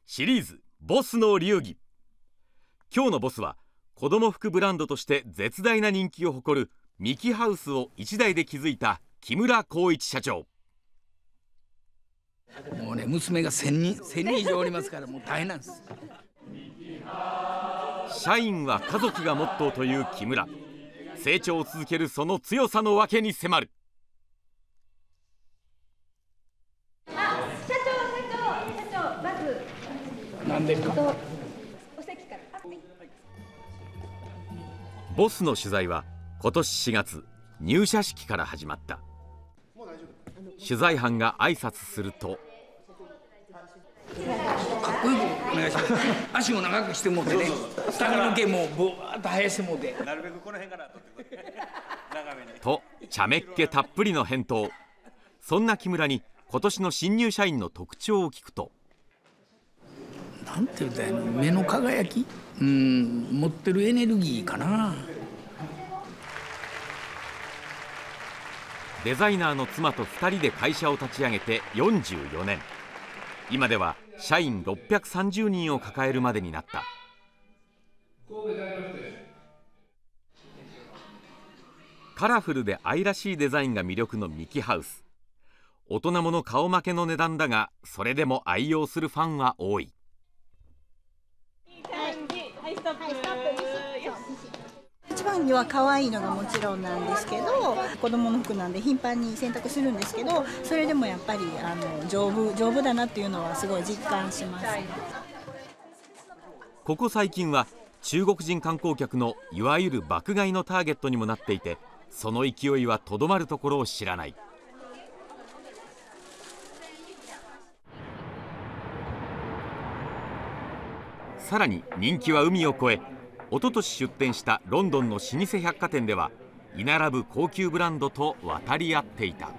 シリーズボスの流儀。今日のボスは子供服ブランドとして絶大な人気を誇るミキハウスを一代で築いた木村光一社長。 もうね、娘が1000人以上おりますから、もう大変なんです。 社員は家族がモットーという木村。成長を続けるその強さの訳に迫る。 社長、まず何ですか。 お席から。 ボスの取材は今年4月入社式から始まった。取材班が挨拶すると、 かっこよくお願いします。足も長くしてもうてね、髪の毛もぼわっと生やしてもうて、 なるべくこの辺から取ってくる長めにと茶目っ気たっぷりの返答。そんな木村に今年の新入社員の特徴を聞くと、 なんて言うたらいいの、目の輝き、持ってるエネルギーかな。 デザイナーの妻と2人で会社を立ち上げて44年。今では社員630人を抱えるまでになった。カラフルで愛らしいデザインが魅力のミキハウス。大人もの顔負けの値段だが、それでも愛用するファンは多い。 一番には可愛いのがもちろんなんですけど、子供の服なんで頻繁に洗濯するんですけど、それでもやっぱり丈夫だなっていうのはすごい実感します。 ここ最近は中国人観光客のいわゆる爆買いのターゲットにもなっていて、その勢いはとどまるところを知らない。さらに人気は海を越え、一昨年出店したロンドンの老舗百貨店では居並ぶ高級ブランドと渡り合っていた。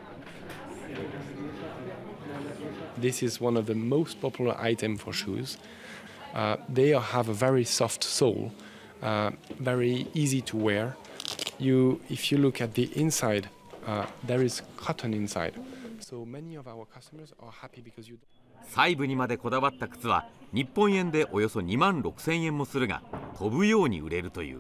This is one of the most popular items for shoes. They have a very soft sole, very easy to wear. If you look at the inside, there is cotton inside. So many of our customers are happy because you. 細部にまでこだわった靴は日本円でおよそ2万6000円もするが、飛ぶように売れるという。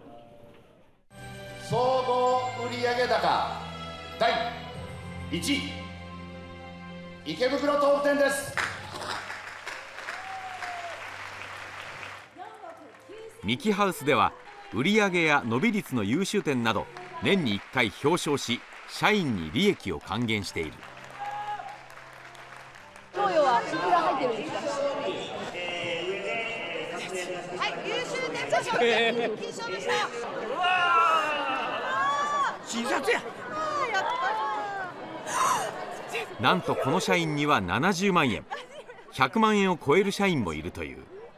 総合売上高第1位、池袋豆腐店です。 ミキハウスでは売上や伸び率の優秀点など年に1回表彰し、社員に利益を還元している。 贈与はいくら入ってるんですか。はい、優秀点数賞金賞でした。 新札や。 なんとこの社員には70万円、100万円を超える社員もいるという。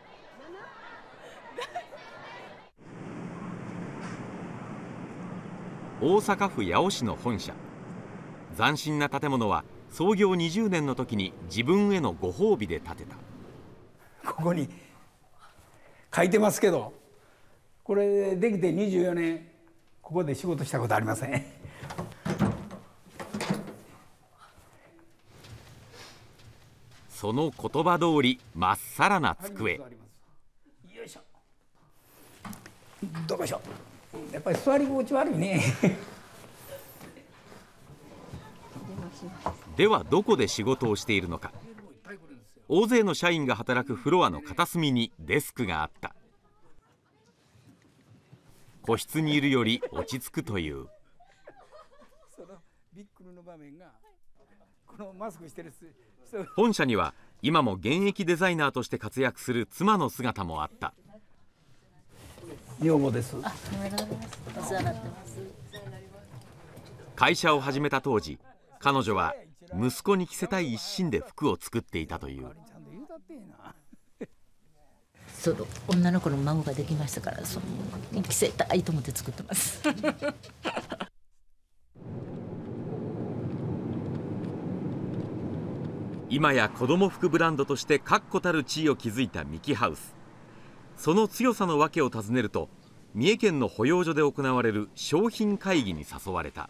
大阪府八尾市の本社。斬新な建物は創業20年の時に自分へのご褒美で建てた。 ここに書いてますけど、これできて24年ここで仕事したことありません。 その言葉通りまっさらな机。 よいしょ。どうでしょう。やっぱり座り心地悪いね。 ではどこで仕事をしているのか。大勢の社員が働くフロアの片隅にデスクがあった。個室にいるより落ち着くという。本社には今も現役デザイナーとして活躍する妻の姿もあった。 女房です。 会社を始めた当時、彼女は息子に着せたい一心で服を作っていたという。 そう女の子の孫ができましたから、その着せたいと思って作ってます今や子供服ブランドとして確固たる地位を築いたミキハウス。その強さの訳を尋ねると、三重県の保養所で行われる商品会議に誘われた。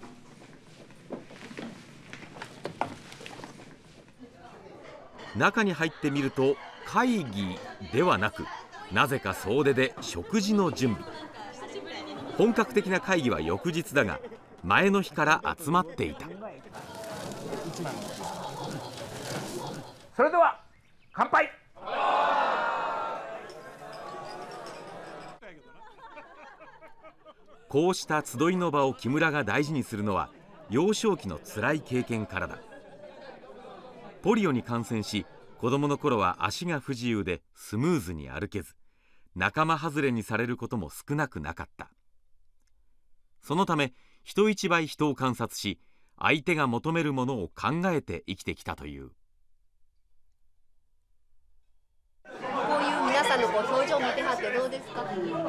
中に入ってみると会議ではなく、なぜか総出で食事の準備。本格的な会議は翌日だが、前の日から集まっていた。 それでは乾杯。 こうした集いの場を木村が大事にするのは、幼少期の辛い経験からだ。ポリオに感染し、子供の頃は足が不自由でスムーズに歩けず、仲間外れにされることも少なくなかった。そのため人一倍人を観察し、相手が求めるものを考えて生きてきたという。 こういう皆さんの表情を見てはってどうですか？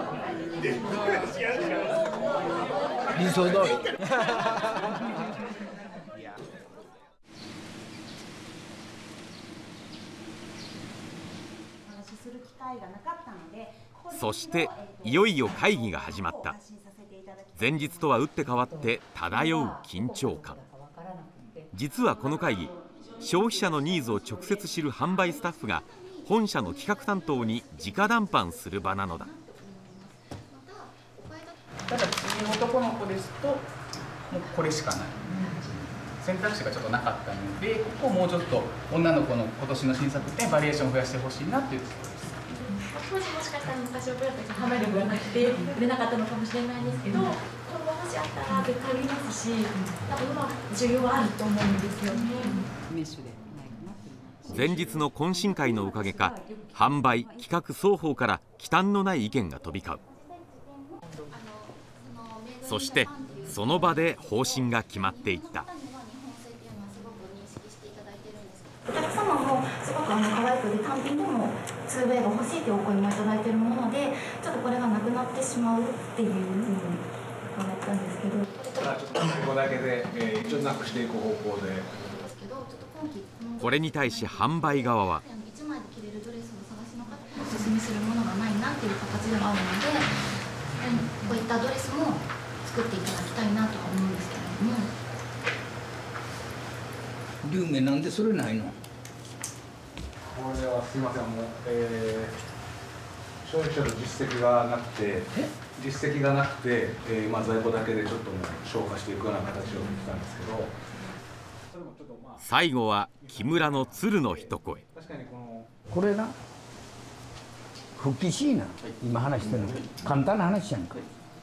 理想通り。 そしていよいよ会議が始まった。前日とは打って変わって漂う緊張感。実はこの会議、消費者のニーズを直接知る販売スタッフが本社の企画担当に直談判する場なのだ。 ただ男の子ですともうこれしかない、選択肢がちょっとなかったので、ここをもうちょっと女の子の今年の新作でバリエーションを増やしてほしいなっていうところです。 当時もしかしたら昔の子だったら販売力がなくて売れなかったのかもしれないんですけど、この話あったら絶対売りますし、多分今需要はあると思うんですよね。 前日の懇親会のおかげか、販売企画双方から忌憚のない意見が飛び交う。そしてその場で方針が決まっていった。 お客様もすごく可愛くで、単品でも 2way が欲しいというお声もいただいているもので、ちょっとこれがなくなってしまうっていうふうに思ったんですけど、 ちょっとここだけで、一応なくしていく方向で。 これに対し販売側は、 1枚で着れるドレスをお探しの方におすすめするものがないなっていう形でもあるので、こういったドレスも作っていただきたいなとは思うんですけれども。 龍明なんでそれないの？ これはすみません、もう、消費者の実績がなくて、まあ、在庫だけでちょっともう消化していくような形を見てたんですけど、 最後は木村の鶴の一声。 これな、復帰しいな、今話してるの簡単な話やんか。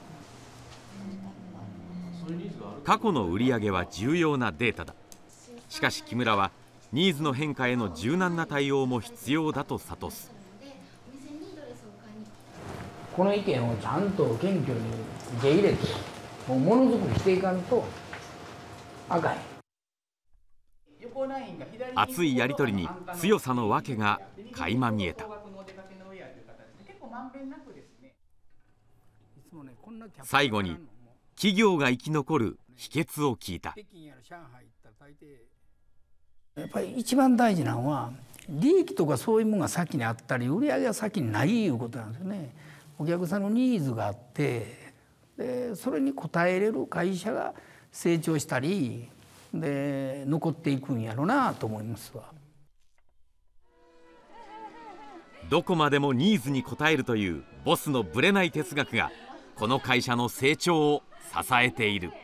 過去の売り上げは重要なデータだ。しかし木村はニーズの変化への柔軟な対応も必要だと諭す。 この意見をちゃんと謙虚に受け入れて、もうものづくりしていかんとあかん。 熱いやり取りに強さの訳が垣間見えた。最後に企業が生き残る秘訣を聞いた。 やっぱり一番大事なのは利益とかそういうものが先にあったり、売り上げが先にないいうことなんですよね。お客さんのニーズがあって、でそれに応えれる会社が成長したりで残っていくんやろうなと思いますわ。 どこまでもニーズに応えるというボスのぶれない哲学がこの会社の成長を支えている。